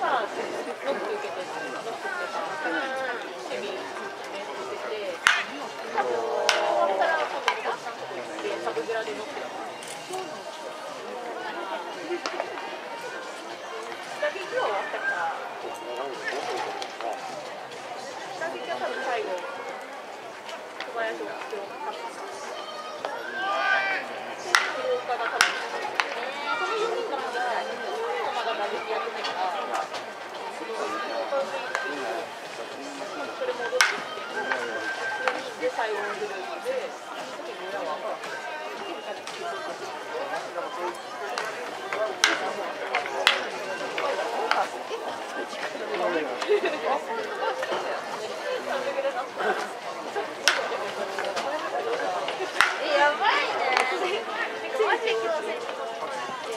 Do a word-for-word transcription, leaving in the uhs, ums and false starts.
ノック受けて、ノックっていうか、守備練習してて、多分終わったら、多分おばさんとこ行って、サブグラでノックだから。打撃は終わったから、打撃は多分最後、小林を今日勝った。福岡が多分、そのよにんが負けてない。よにんはまだ打撃やってないから、それ戻ってきて、よにんで最後のグループで、その時に裏は分からない。 やばいね。